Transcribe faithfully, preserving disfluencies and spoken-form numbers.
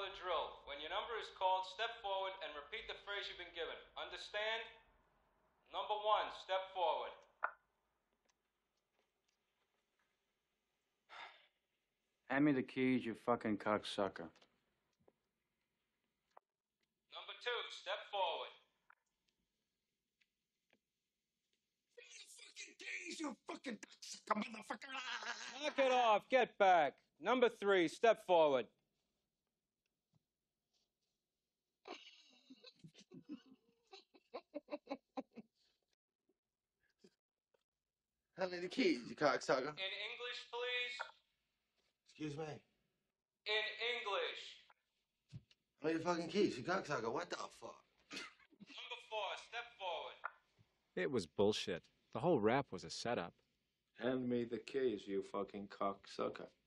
the drill. When your number is called, step forward and repeat the phrase you've been given. Understand? Number one, step forward. Hand me the keys, you fucking cocksucker. Number two, step forward. Fucking keys, you fucking cocksucker, motherfucker. Knock it off. Get back. Number three, step forward. Hand me the keys, you cocksucker. In English, please. Excuse me. In English. Hand me the fucking keys, you cocksucker. What the fuck? Number four, step forward. It was bullshit. The whole rap was a setup. Hand me the keys, you fucking cocksucker.